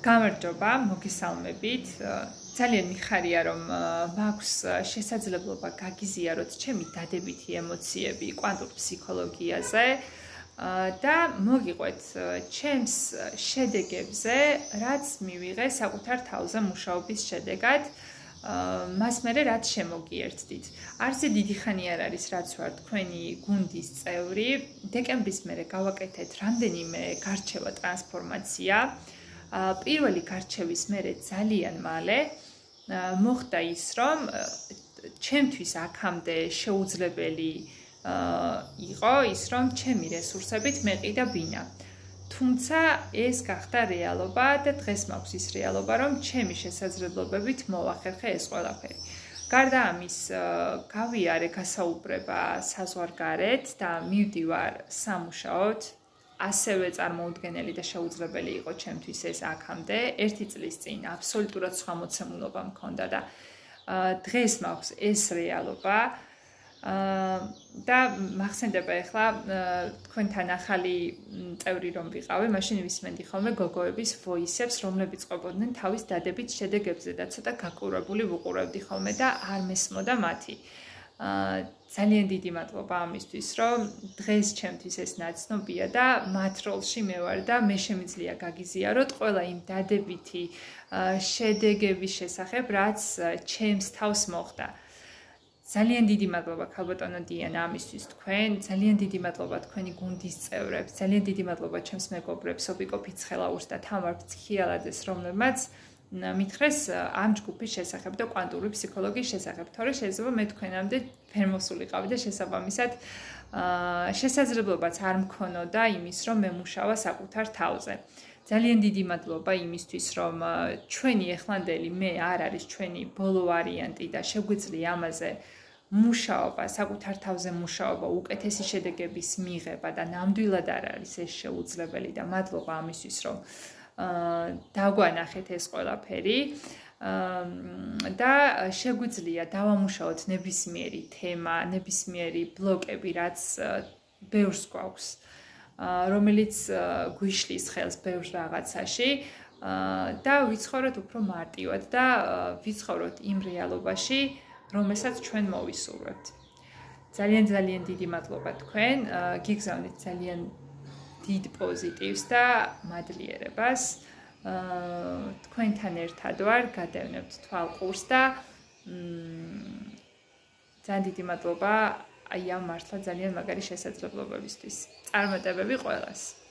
გამარჯობა, მოგესალმებით. ძალიან მიხარია, რომ მაქვს შესაძლებლობა გაგიზიაროთ ჩემი დადებითი ემოციები კვანტურ ფსიქოლოგიაზე და მოგიყვეთ ჩემს შედეგებზე, რაც მივიღე საკუთარ თავზე მუშაობის შედეგად. მას მერე რაც შემოგიერთდით. არცი დიდი ხანი არ არის, რაც ვარ თქვენი გუნდის წევრი. დეკემბრის მერე გავაკეთეთ რამდენიმე გარჩევა ტრანსფორმაცია. პირველი გარჩევის მერე ძალიან მალე მოხდა ის, რომ ჩემთვის აქამდე შეუძლებელი იყო ის, რომ ჩემი რესურსებით მეყიდა ბინა. თუმცა ეს გახდა რეალობა და დღეს მაქვს ის რეალობა, რომ ჩემი შესაძლებლობებით მოვახერხე ეს ყველაფერი. გარდა ამის, გავიარე გასაუბრება საზღვარგარეთ და მივდივარ სამუშაოდ. ასევე წარმოუდგენელი და შეუძლებელი იყო ჩემთვის ეს აქამდე. 1 წლის წინ აბსოლუტურად სხვა მოცემულობა მქონდა და დღეს მაქვს ეს რეალობა. და მახსენდება ახლა თქვენთან ახალი წევრი რომ ვიყავი, მაშინ ვისმენდი ხოლმე გოგოების voice-ებს, რომლებიც ყოფოდნენ თავის დადებით შედეგებზე და ცოტა გაკურებული ვუყურებდი ხოლმე და არ მესმოდა მათი. ძალიან დიდი მადლობა ამისთვის, რომ დღეს ჩემთვის ეს ნაცნობია და მათ როლში მე ვარ და მე შემიძლია გაგიზიაროთ ყველა იმ დადებითი შედეგების შესახებ, რაც ჩემს თავს მოხდა. ძალიან დიდი მადლობა ქალბატონო დიანა ამისთვის თქვენ, ძალიან დიდი მადლობა თქვენი გუნდის წევრებს, ძალიან დიდი მადლობა ჩემს მეგობრებს, ობიკო ფიცხელაურს და თამარ ფსიქიალაძეს, რომლებმაც მითხრეს ამ ჯგუფის შესახებ და კვანტური ფსიქოლოგიის შესახებ, თორე შეიძლება მე თქვენამდე ვერ მოსულიყავი და შესაბამისად შესაძლებლობაც არ მქონოდა იმის, რომ მე მუშავა საკუთარ თავზე. ძალიან დიდი მადლობა იმისთვის, რომ ჩვენი ეხლანდელი მე არ არის ჩვენი ბოლო ვარიანტი და შეგვიძლია ამაზე მუშაობა, საკუთარ თავზე მუშაობა, უკეთესი შედეგების მიღება და ნამდვილად არ არის ეს შეუძლებელი და მადლობა ამისთვის, რომ დაგვანახეთ ეს ყველაფერი და შეგვიძლია დავამუშაოთ ნებისმიერი თემა, ნებისმიერი ბლოკები, რაც ბევრს გვაქვს. რომელიც გვიშლის ხელს ბევრ რაღაცაში და ვიცხოვროთ უფრო მარტივად და ვიცხოვროთ იმ რეალობაში, რომელსაც ჩვენ მოვისურვებთ. ძალიან დიდი მადლობა თქვენ, გიგზავნით ძალიან დიდ პოზიტივს და მადლიერებას. თქვენთან ერთად ვარ, გადავნებთ თვალყურს და ძალიან დიდი მადლობა აი ამ მართლა ძალიან მაგარი შესაძლებლობებისთვის. წარმატებები ყველას.